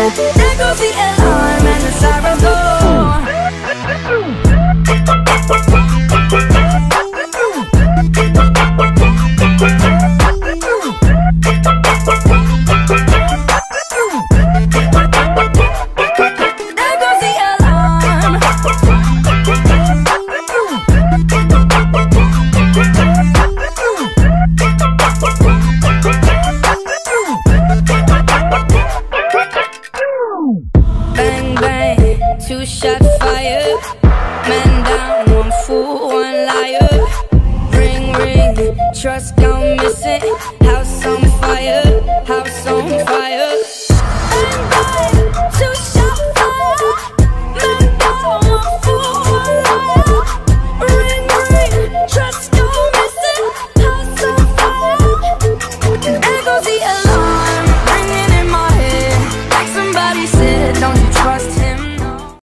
There goes the alarm and the sirens go. Bang, bang, two-shot fire. Man down, one fool, one liar. Ring, ring, trust gone missing. House on fire, house on fire.